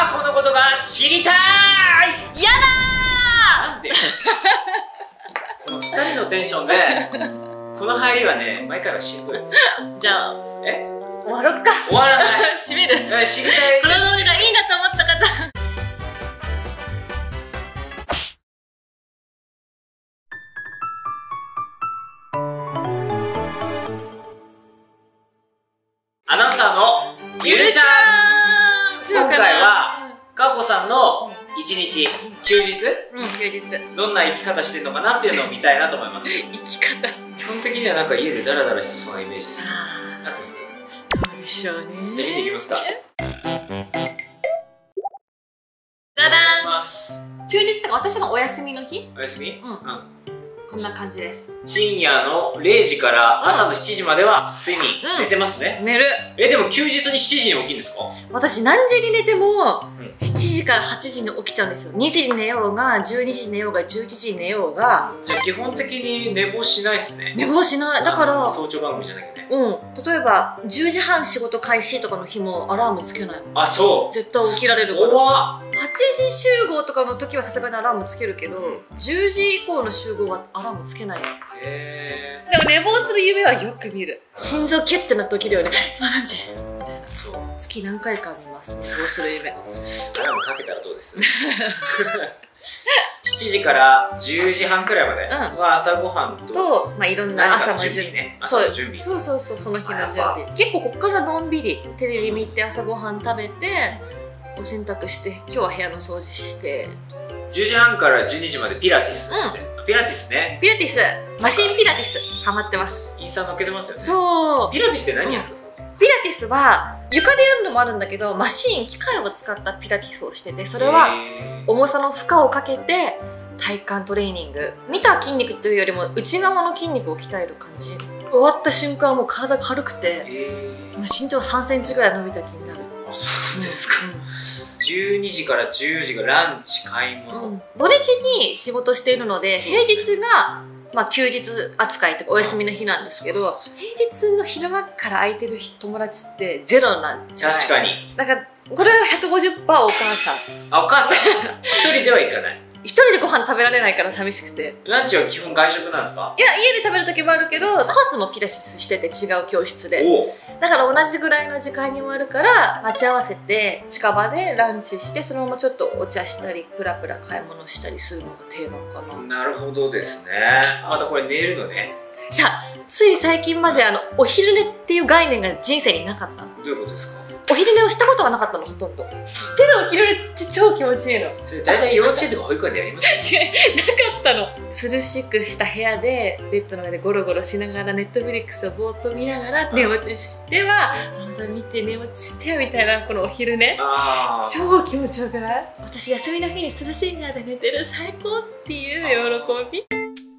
過去のことが知りたい。 やだなんでこの2人のテンションでこの入りはね、毎回はシンプルです。 じゃあ終わろっか。 終わらない閉める。 知りたい。 この動画がいいなと思った方アナウンサーのゆるちゃん。今回はかこさんの一日、休日、 休日どんな生き方してるのかなっていうのを見たいなと思います。 生き方基本的にはなんか家でダラダラしてそうなイメージです。合ってます？ どうでしょうね。 じゃあ見ていきますか。 ダダお願いしン。 ます。 休日とか私がお休みの日、 おやすみ。 こんな感じです。 深夜の0時から朝の7時までは睡眠、寝てますね。 寝る。 でも休日に7時に起きるんですか？ 私何時に寝ても7時から8時に起きちゃうんですよ。2時に寝ようが12時に寝ようが11時に寝ようが。 じゃあ基本的に寝坊しないですね。 寝坊しない。だから早朝番組じゃなきゃね。 例えば10時半仕事開始とかの日もアラームつけないもん。 あ、そう。 絶対起きられるから。 怖っ。 8時集合とかの時はさすがにアラームつけるけど、10時以降の集合はアラームつけない。でも寝坊する夢はよく見る。心臓キュッてなって起きるよね。何時みたいな。そう。月何回か見ます。寝坊する夢。 アラームかけたらどうです？7時から10時半くらいまでは朝ごはんと、 いろんな朝の準備ね。 そう、その日の準備。結構ここからのんびりテレビ見て朝ごはん食べてお洗濯して今日は部屋の掃除して。 10時半から12時までピラティスして。ピラティスね。 ピラティス、マシンピラティスハマってます。 インスタ載っけてますよね。 そう。 ピラティスって何やんですか？ ピラティスは床でやるのもあるんだけど、マシン、機械を使ったピラティスをしてて、それは重さの負荷をかけて体幹トレーニング。見た筋肉というよりも内側の筋肉を鍛える感じ。終わった瞬間はもう体軽くて、今身長3センチぐらい伸びた気になる。 あ、そうですか。12時から10時がランチ買い物、 土日に仕事しているので平日が休日扱いとかお休みの日なんですけど、平日の昼間から空いてる友達ってゼロなんじゃない？ 確かに。 だからこれは 150% お母さん。 あ、お母さん一人では行かない。 一人でご飯食べられないから寂しくて。 ランチは基本外食なんですか？ いや、家で食べる時もあるけど、母さんもピラティスしてて違う教室で。だから同じぐらいの時間に終わるから待ち合わせて近場でランチして、そのままちょっとお茶したりプラプラ買い物したりするのが定番かな。 なるほどですね。またこれ寝るのね。 じゃあつい最近までお昼寝っていう概念が人生になかったの。 どういうことですか？ お昼寝をしたことがなかったの、ほとんど。知ってる？お昼寝って超気持ちいいの。 それ大体幼稚園とか保育園でやりますよね。違う、なかったの。涼しくした部屋でベッドの上でゴロゴロしながらネットフリックスをぼーっと見ながら寝落ちしてはまた見て寝落ちしてみたいな、このお昼寝超気持ちよくない？私休みの日に涼しい部屋で寝てる、最高っていう喜び。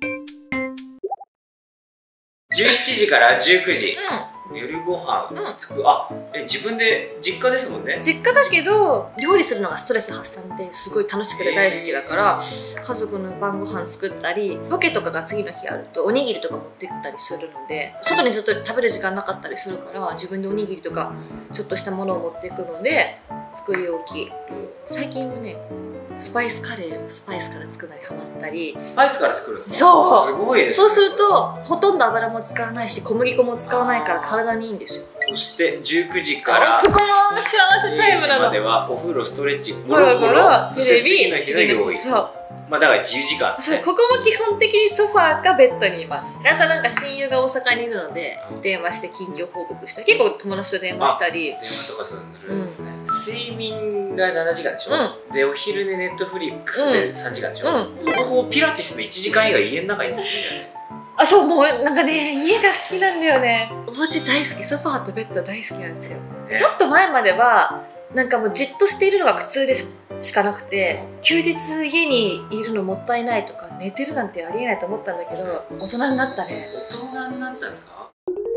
17時から19時、夜ご飯作る。自分で実家ですもんね。 実家だけど料理するのがストレス発散ですごい楽しくて大好きだから、家族の晩ご飯作ったり、ロケとかが次の日あるとおにぎりとか持ってったりするので、外にずっと食べる時間なかったりするから自分でおにぎりとかちょっとしたものを持っていくので作り置き。最近はね、スパイスカレーをスパイスから作るのにハマったり。 スパイスから作るんですか？ そう、 すごいですね。 そうするとほとんど油も使わないし小麦粉も使わないから体にいいんですよ。 そして19時からここも幸せタイムなの。 0時まではお風呂、ストレッチ、 ゴロゴロテレビ、 次の日の用意。 そう、 だから自由時間ですね。 ここも基本的にソファーかベッドにいます。あとなんか親友が大阪にいるので電話して近況報告したり、結構友達と電話したり。 電話とかするんですね。睡眠が7時間でしょ。でお昼寝ネットフリックスで3時間でしょ。ほぼほぼピラティスの1時間以外家の中にいるんですよね。 そう、もうなんかね、家が好きなんだよね。お家大好き、ソファーとベッド大好きなんですよ。ちょっと前まではなんかもうじっとしているのが苦痛でしかなくて、休日家にいるのもったいないとか寝てるなんてありえないと思ったんだけど、大人になったね。 大人になったんですか？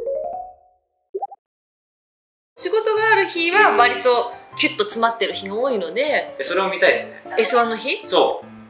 仕事がある日は割とキュッと詰まってる日が多いので。 それを見たいですね。 S1 の日？ そう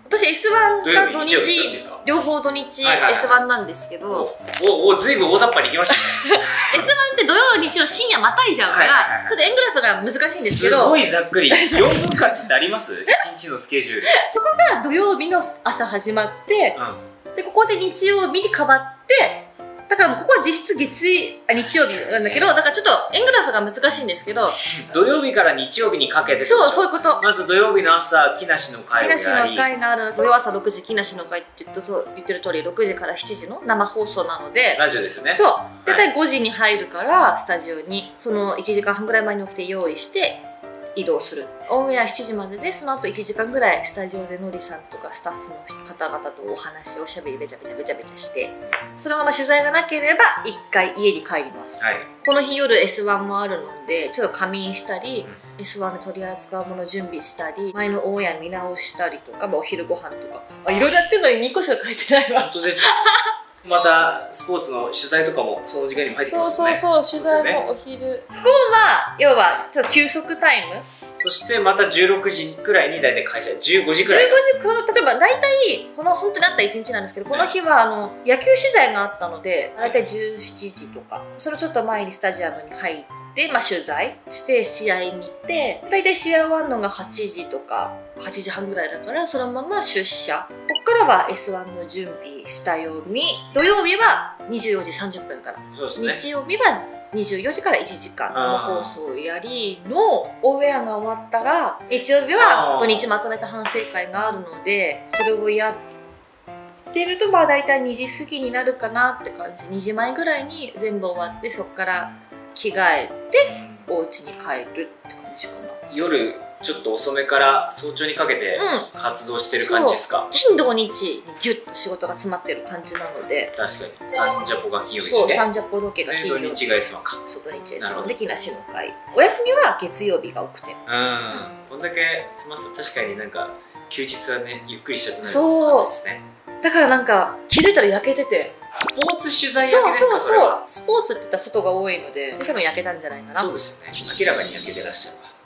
私 S1 が土日土曜日どっちですか？ 両方土日 S1 なんですけど、 ずいぶん大雑把にいきましたね。 S1 って土曜日曜深夜またいじゃうから、ちょっと円グラフが難しいんですけど、 すごいざっくり4分割ってあります？1日のスケジュール。 そこが土曜日の朝始まって、でここで日曜日に変わって、だからもうここは実質日曜日なんだけど、だからちょっと円グラフが難しいんですけど、 土曜日から日曜日にかけて、 そういうこと。 まず土曜日の朝木梨の会をやり、 木梨の会がある土曜朝6時、木梨の会って言ってる通り6時から7時の生放送なので、 ラジオですよね。 そう大体5時に入るからスタジオにその1時間半ぐらい前に起きて用意して移動する。オンエア7時までで、その後1時間ぐらいスタジオでのりさんとかスタッフの方々とお話おしゃべりべちゃべちゃして、そのまま取材がなければ1回家に帰ります、この日夜 S1 もあるのでちょっと仮眠したり、S1 で取り扱うもの準備したり、前のオンエア見直したりとか、お昼ご飯とかいろいろやってるのに2個しか書いてないわ。本当ですまたスポーツの取材とかもその時間にも入ってきますね。 そう取材もお昼、ここも要はちょっと休息タイム。 そしてまた16時くらいに大体会社15時くらい、 例えば大体この本当にあった1日なんですけど、この日は野球取材があったので大体17時とか、そのちょっと前にスタジアムに入って、取材して試合見て、大体試合終わるのが8時とか8時半ぐらいだから、そのまま出社。ここからは S1 の準備下読み、土曜日は24時30分から、 そうですね、 日曜日は24時から1時間生放送をやりのオンエアが終わったら、日曜日は土日まとめた反省会があるので、それをやってると大体2時過ぎになるかなって感じ。2時前ぐらいに全部終わって、そこから着替えてお家に帰るって感じかな。 夜ちょっと遅めから早朝にかけて活動してる感じですか？ 金土日にギュッと仕事が詰まってる感じなので。 確かにサンジャポが金曜日そう、サンジャポロケが金曜日、 土日が S1 か。 そう、土日 S1 で木梨の会。お休みは月曜日が多くて、 こんだけ詰ますと確かになんか休日はねゆっくりしちゃってないですね。 だからなんか気づいたら焼けてて、 スポーツ取材焼けですか？ そう、スポーツって言ったら外が多いので多分焼けたんじゃないかな。 そうですよね、明らかに焼けてらっしゃるわ。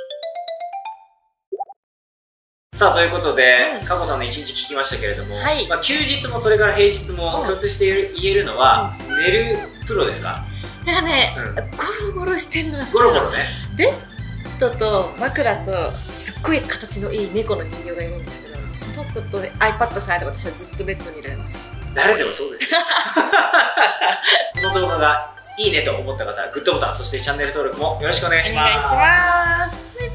さあということで、かこさんの一日聞きましたけれども、休日もそれから平日も共通して言えるのは、寝るプロですか？ だからね、ゴロゴロしてんのが好きなの。 ゴロゴロね。 ベッドと枕とすっごい形のいい猫の人形がいるんですけど、その子と iPad さえあれば私はずっとベッドにいられます。 誰でもそうですよこの動画がいいねと思った方はグッドボタン、そしてチャンネル登録もよろしくお願いします。 お願いします。